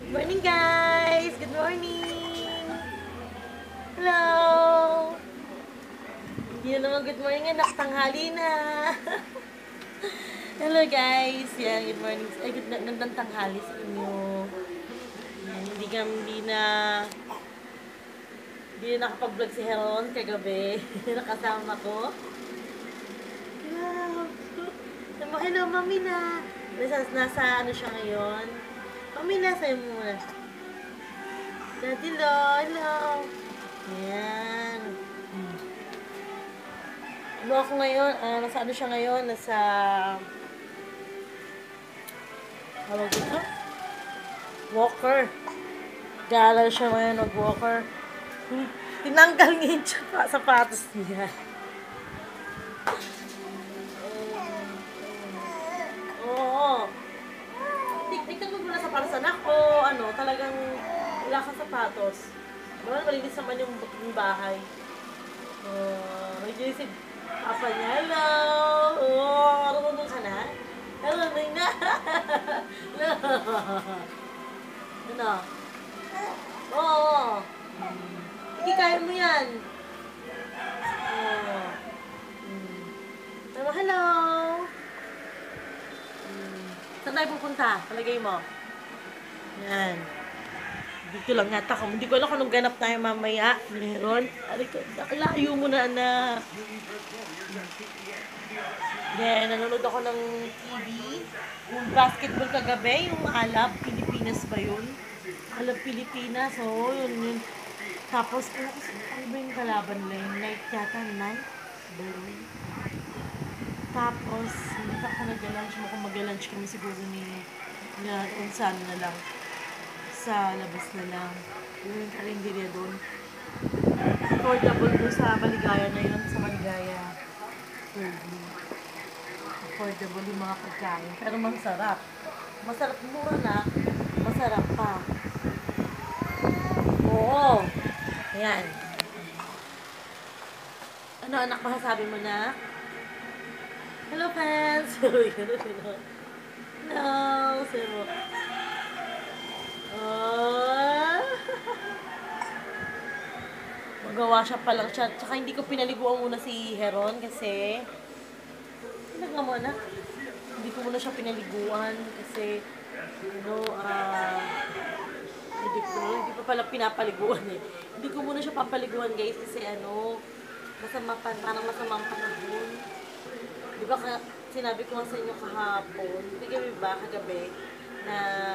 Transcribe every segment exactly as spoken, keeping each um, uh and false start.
Morning guys! Good morning! Hello! Hindi na naman good morning anak, tanghali na! Hello guys! Yan, good morning. Ay, good na, gandang tanghali sa inyo. Yan, hindi kami, hindi na hindi na nakapag-vlog si Heron kagabi. Nakasama ko. Wow! Hello, hello, mami na! Nasa, nasa ano siya ngayon? Mami na, sa'yo muna. Daddy, lo, hello. Ayan. Ano ako ngayon? Uh, nasa ano siya ngayon? Nasa... Tawag dito? Walker. Gala siya ngayon, nag-walker. Hmm. Tinanggal niya yung sapatos niya. Oo. Tignan mo muna sa para sa anak ko, ano, talagang wala kang sapatos. Wala, malinis naman yung, yung bahay. Uh, Nandiyan si Papa niya. Hello! Oh, marunong ka na? Hello, na. Ano? Oo. Oh, hindi kaya mo yan. Oh. Hmm. Hello, hello! Saan tayo pupunta? Palagay mo. Yan. Dito lang yata ako. Hindi ko alam kung anong ganap tayo mamaya. Meron. Aray ko, layo mo na, anak. Then, nanonood ako ng T V. Yung basketball kagabi, yung Alab, Pilipinas ba yun? Alab, Pilipinas. Oo, yun yun. Tapos, ano ba yung kalaban nila? Yung night yata, night? Ballroom. Tapos, hindi pa ako nag-lunch mo kung mag-lunch kami siguro ni na unsan na lang. Sa labas na lang. Yung karinderya doon. Affordable doon sa Maligaya na yun. Sa Maligaya. Affordable yung mga pagkain. Pero masarap. Masarap mura na. Masarap pa. Oo. Ayan. Ano anak, masasabi mo na? Hello, fans! Hello! Hello! Oh! Magawa siya pa lang siya. Tsaka hindi ko pinaliguan muna si Heron kasi pinagwa mo na. Hindi ko muna siya pinaliguan kasi you know, ah uh, hindi ko, hindi pa pala pinapaliguan eh. Hindi ko muna siya papaliguan guys kasi ano, masama pa, parang masamang panahon. Di ba ka, sinabi ko nga sa inyo kahapon, kagabi ba, kagabi, na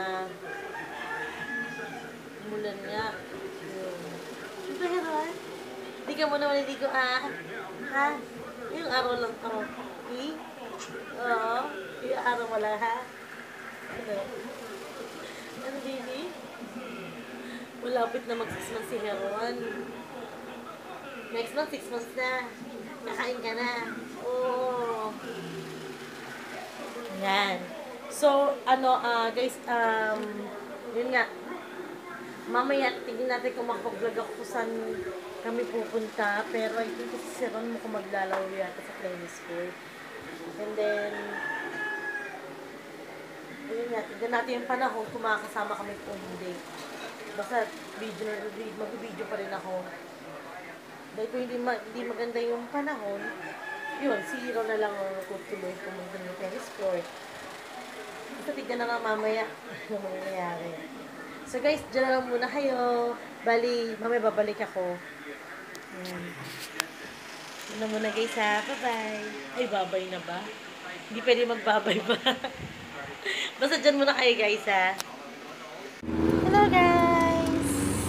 mulan nga. Siyempre, Heron, di ka muna maliligo, ah. Ha? Yung araw lang to. Eh? Oo. Yung araw wala, ha? Ano? Ano, baby? Malapit na mag-six months si Heron. Next month, six months na. Nakain ka na. Oh. Yan. So, ano, uh, guys, um, yun nga. Mamaya, tignan natin kung mag-vlog ako kung saan kami pupunta. Pero I think kasi si Ron mo kung maglalaro yata sa tennis court. And then, yun nga, tignan natin yung panahon kung makakasama kami kung hindi. Basta, video na, mag-video pa rin ako. Dahil kung hindi, ma hindi maganda yung panahon, yun, si Hero na lang ang tutuloy pumunta ng tennis court. Basta tignan na nga mamaya ano mangyayari. So guys, dyan na lang muna kayo. Bali, mamaya babalik ako. Ayan. Dyan na muna guys ha. Bye-bye. Ay, babay na ba? Hindi pwede magbabay ba? Basta dyan muna kayo guys ha. Hello guys!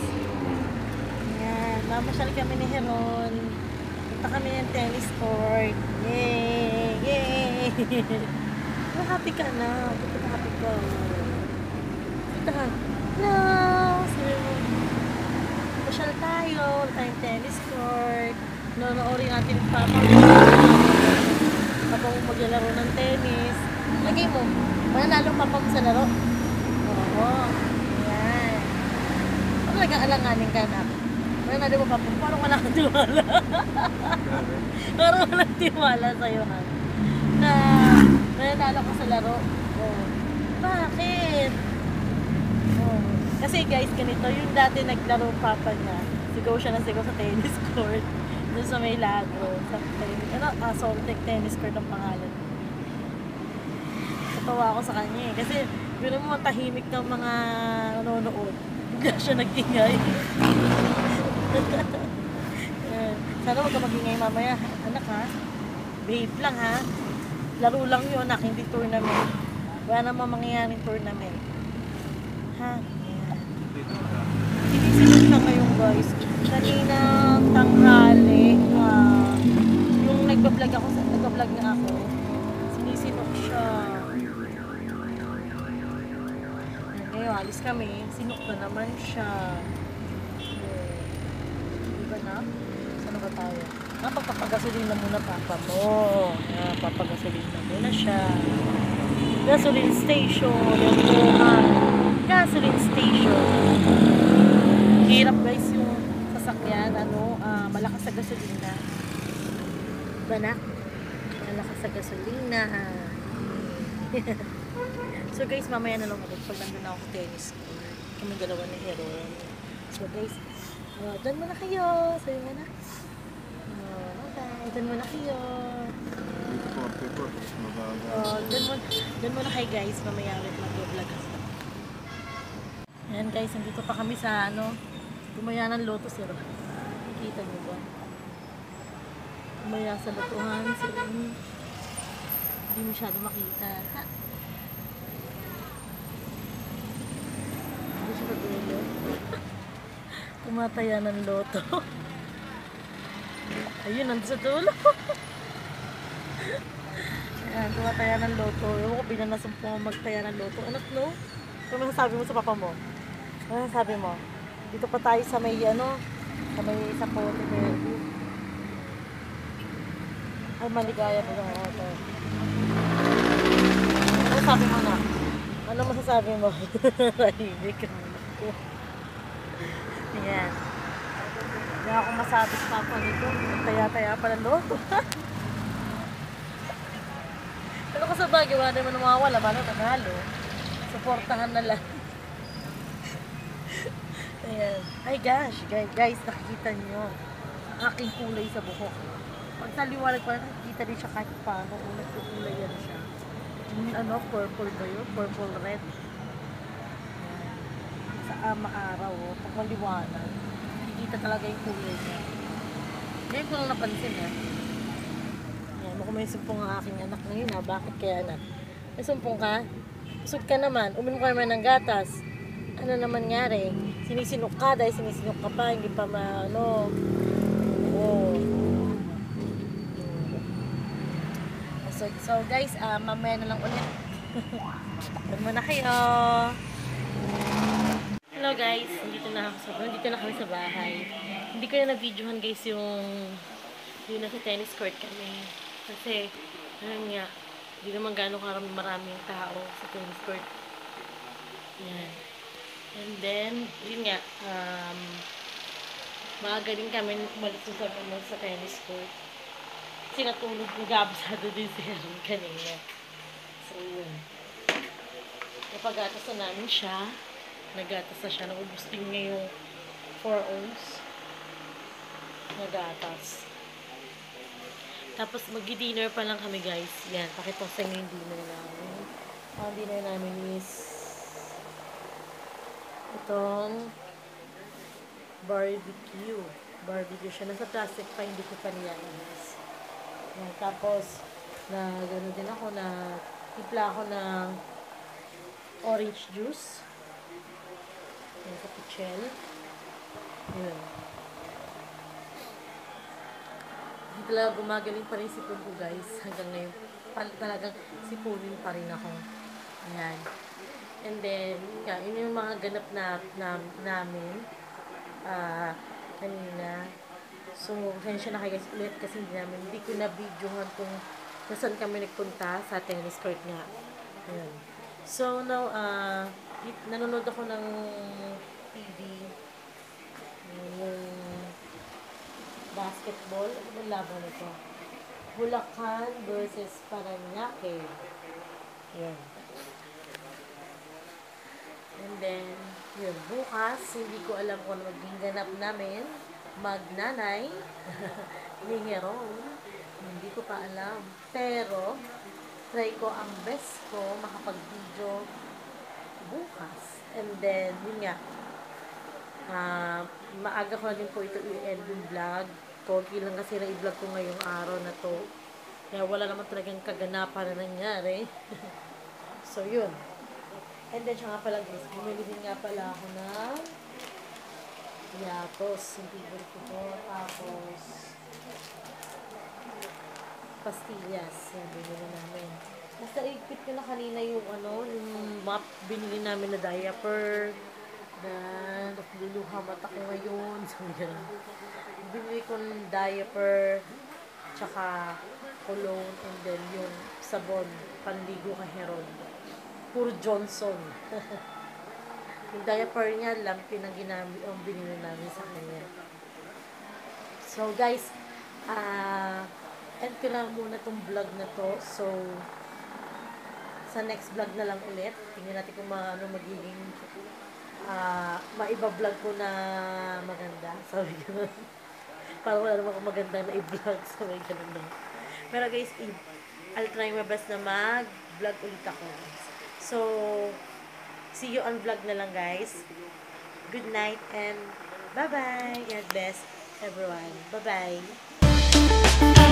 Ayan, mamasyal kami ni Heron. Punta kami ng tennis court. Yay! Yay! Happy ka na. Punta ka happy ka. Punta ka. Hello! Sabi mo, masyal tayo. Tayong tennis court. Nonoorin natin yung papa. Habang maglalaro ng tennis. Lagay mo. Mananalo papa mo sa laro. Oo. Ayan. Ano talagang alanganin ka na? Mananalo mo papa mo. Parang wala kang tiwala. Parang walang tiwala sa'yo ha. Na nananalo ka sa laro. Oh. Bakit? Oh. Kasi guys, ganito, yung dati naglaro papa niya, sigaw siya na sigaw sa tennis court, doon sa may lago, sa tennis, ano, ah, Soltec tennis court ang pangalan. Natawa ako sa kanya eh, kasi yun mo, tahimik ng mga nanonood, bigla siya nag-ingay. Eh, sana huwag ka mag-ingay mamaya, anak ha, behave lang ha, laro lang yun anak, hindi tournament, wala namang mangyayaring tournament, ha. Sinisinod siya ngayon guys. Kanina tanghali, uh, yung nagbablog ako, nagbablog na ako, sinisinok siya. Ngayon, alis kami, sinok na naman siya. Diba na? Saan ba tayo? Ah, pagpapagasolina muna papa mo. Ah, papagasolina muna siya. Gasoline station. Yung gasoline station. Hirap guys yung sasakyan, ano, uh, malakas sa gasolina. Diba na? Malakas sa gasolina. So guys, mamaya na lang ulit pag nandun ako sa tennis court. Kami dalawa ni Heron. So guys, uh, dyan muna kayo. Sayo mo na. Uh, okay, dyan muna kayo. Uh, dyan muna, dyan muna kayo guys. Mamaya ulit mag-vlog ako. Ayan guys, nandito pa kami sa ano, Tumaya ng loto sir. Nakikita mo ba? Tumaya sa lotohan. Sir, hindi masyado makita. Ha? Hindi siya patulo. Tumataya ng loto. Ayun, nandito sa dulo. Ayan, tumataya ng loto. Ewan ko, binanasam po magtaya ng loto. Anak, no? Ano masasabi mo sa papa mo? Ano masasabi mo? Dito pa tayo sa may ano, sa may sa Pote Verde. Ay, maligaya mo lang ako. Ano sabi mo na? Ano masasabi mo? Rahimik ko. Ayan. Hindi ako masabi sa papa nito. Taya-taya pa ng loto. Ano ka sa bagay? Wala naman mawawala. Bano, nanalo. Suportahan na lang. Ayan. Ay gosh, guys, guys, nakikita niyo ang aking kulay sa buhok. Pag sa liwanag pa, nakikita rin siya kahit paano. Kung nagkukulay yan siya. Yung ano, purple ba yun? Purple red. Ayan. Sa ama araw, oh. Pag maliwanag, nakikita talaga yung kulay niya. Ngayon ko lang napansin eh. Ayan, mukhang may sumpong ang aking anak ngayon ha. Bakit kaya anak? May sumpong ka? Usog ka naman. Uminom ka naman ng gatas. Ano naman nangyari? Sinisinok ka dahil sinisinok ka pa, hindi pa maano. Oh. So, so guys, uh, mamaya na lang ulit. Doon muna kayo. Hello guys, dito na ako sa, dito na kami sa bahay. Hindi ko na na-videohan guys yung yung nasa tennis court kami. Kasi, ano nga, hindi naman gano'ng karami maraming tao sa tennis court. Yan. And then, yun nga, um, maaga din kami umalis sa, sa tennis court. Kasi natulog, nag-absado din si Heron kanina. So, yun. Napagatas na namin siya. Nagatas na siya. Naubos din niya yung four ounce. Nagatas. Tapos, mag-dinner pa lang kami, guys. Yan, pakita ko sa inyo yung dinner namin. Ang dinner namin is itong barbecue. Barbecue siya. Nasa plastic pa, hindi ko pa nilalabas. Yan. Tapos, na gano'n din ako, na tipla ako ng orange juice. Yan, sa pichel. Yun. Hindi talaga gumagaling pa rin sipon ko, guys. Hanggang ngayon, talagang sipunin pa rin ako. Ayan. And then, yeah, yun yung mga ganap na, na namin uh, kanina. So, pasensya na kayo guys ulit kasi hindi namin, hindi ko na-videohan kung nasan kami nagpunta sa tennis court nga. Ayan. So, now, uh, nanonood ako ng T V. Yung basketball. Ano ba laban ito? Bulacan versus Paranaque. Ayan. And then, Yun, bukas, hindi ko alam kung ano maging ganap namin. Magnanay ni Heron. Hindi ko pa alam. Pero, try ko ang best ko makapag-video bukas. And then, yun nga, ah, maaga ko na din po ito i-end yung vlog. Konti lang kasi na i-vlog ko ngayong araw na to. Kaya wala naman talagang kaganapan na nangyari. So, yun. And then, siya nga pala guys, bumili din nga pala ako ng yatos. Yung favorite ko po. Tapos, pastillas. Yan, binili namin. Basta ikit ko na kanina yung ano, yung map binili namin na diaper. Dan, luluha mata ko ngayon. So, yan. Binili ko ng diaper, tsaka cologne, and then yung sabon, panligo kay Heron. Puro Johnson. Yung diaper niya, lampi na ginamit, ang binili namin sa kanya. So, guys, ah, uh, end ko na muna tong vlog na to. So, sa next vlog na lang ulit. Tingnan natin kung ma, ano magiging uh, maiba-vlog ko na maganda. Sabi ko parang wala naman akong maganda na i-vlog. Sabi ko na. Pero guys, I'll try my best na mag-vlog ulit ako. So, see you on vlog na lang guys. Good night and bye-bye. God bless everyone. Bye-bye.